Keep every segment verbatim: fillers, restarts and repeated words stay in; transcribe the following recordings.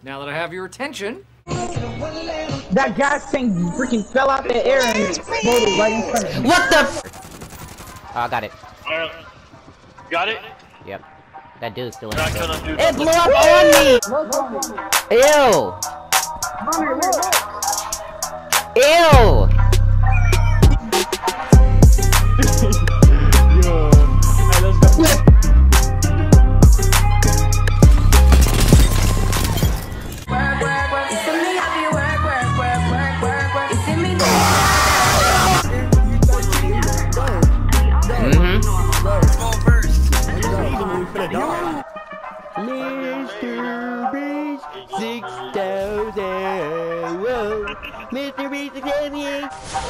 Now that I have your attention... That gas tank freaking fell out the air and exploded right in front of me. What the f- Oh, I got it. Alright. Got it? Yep. That dude's still in Not the gonna do It blew up on me! Ew! Ew! Mister Beast, six thousand, whoa, Mister Beast, six thousand.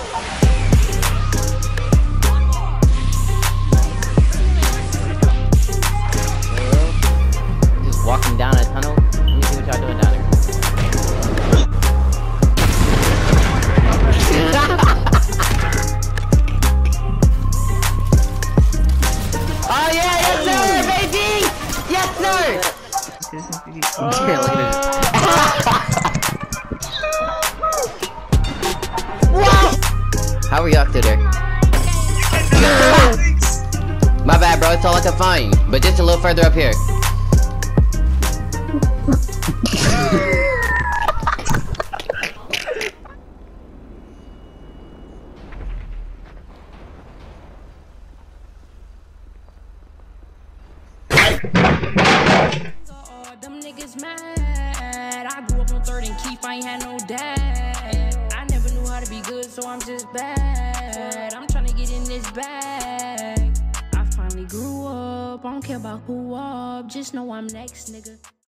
Just walking down a tunnel. Let me see what y'all doing down there. Oh yeah, yes sir, baby! Yes sir! Oh. How are y'all through there? My bad, bro. It's all I can find, but just a little further up here. Them niggas mad. I grew up on third and Keith, I ain't had no dad. I never knew how to be good, so I'm just bad. I'm trying to get in this bag. I finally grew up, I don't care about who up, just know I'm next, nigga.